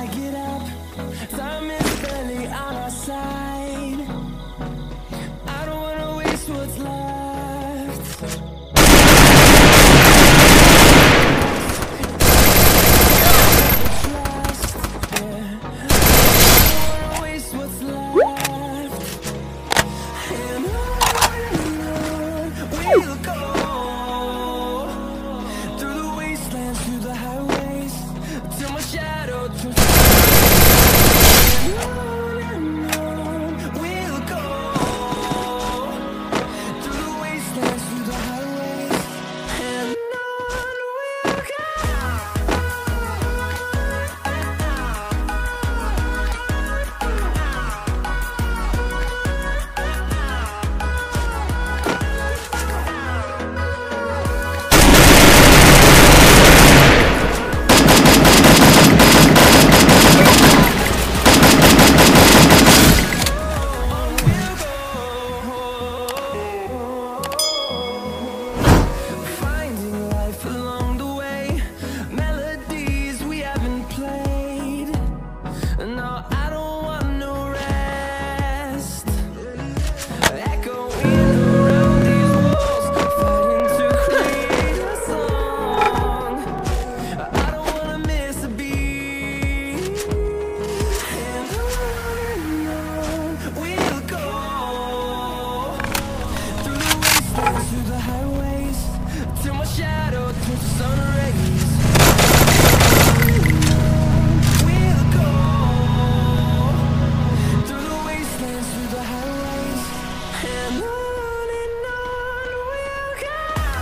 I get up, time is barely on our side. I don't wanna waste what's left. Trust, yeah. I don't wanna waste what's left. And on we'll go, through the wastelands, through the highways, till my shadow turns. Through the highways, till my shadow turns to sun rays. We'll go, through the wastelands, through the highways, and on we'll go.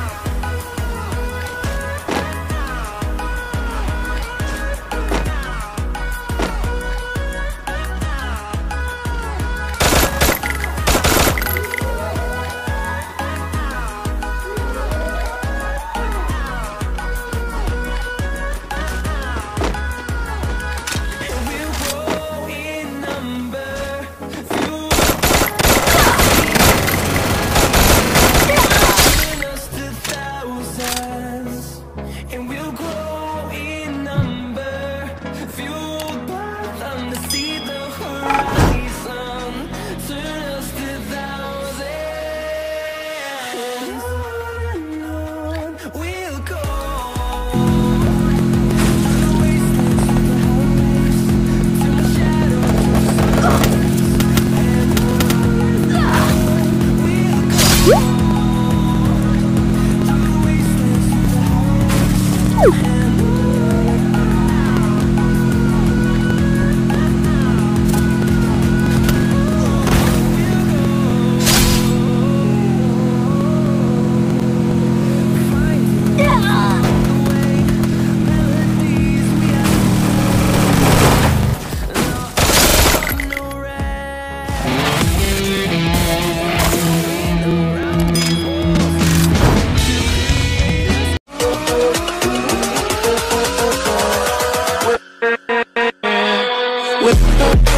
And we'll grow in number, fueled by them to see the horizon, turn us to thousands. And on we'll go, through the wastelands, through the highways, till the shadow turns to and on we'll go. With